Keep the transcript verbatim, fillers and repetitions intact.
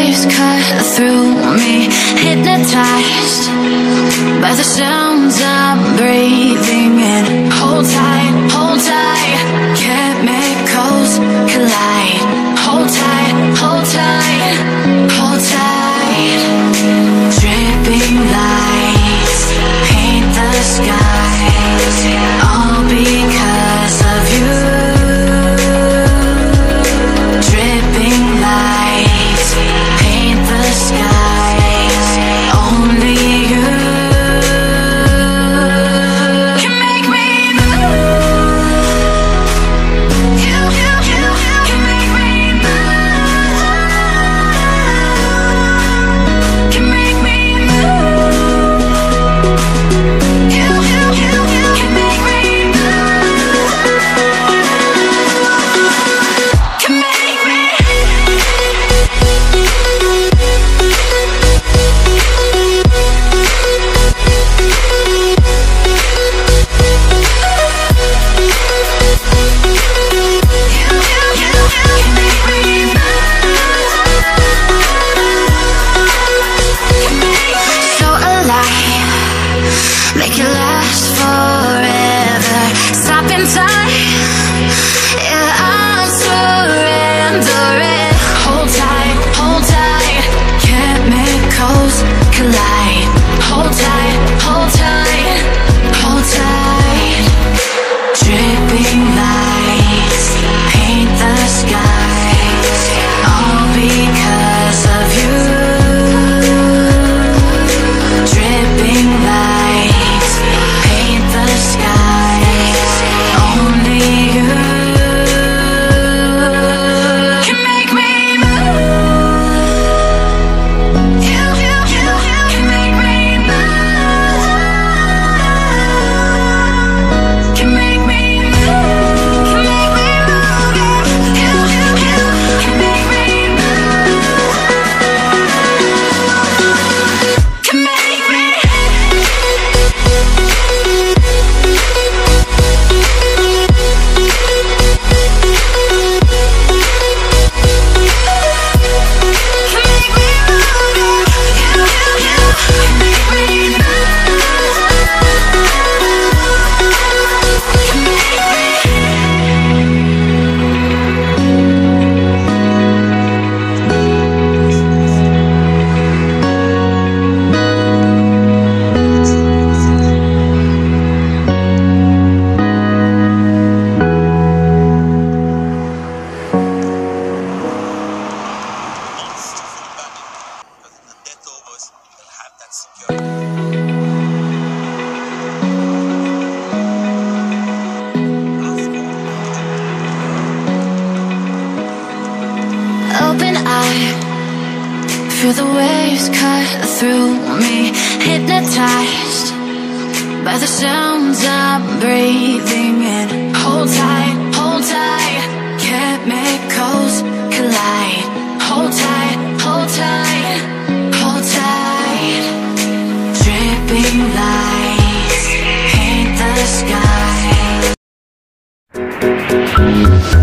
waves cut through me, hypnotized by the sounds I'm breathing in. Hold tight, hold tight, chemicals collide. Hold tight, hold tight, hold tight. Dripping lights paint the skies, all because of you. Dripping lights paint the skies, only you can make me move. You, you, you can make me move. Can make me move. You, you, you can make me move. Can make me. So alive, make it last forever. Stop in time, yeah, I'm surrendering. Hold tight, hold tight, chemicals collide. Hold tight, hold tight, hold tight. Dripping lights paint the skies, all because of you. Dripping lights paint the skies, only you can make me move. You, you, you can make me move. Can make me move. Can make me move. You, you, you can make me move. Can make me. Open eye, feel the waves cut through me, hypnotized by the sounds I'm breathing in. Hold tight, hold tight, chemicals collide. Hold tight, hold tight, hold tight. Dripping lights paint the sky.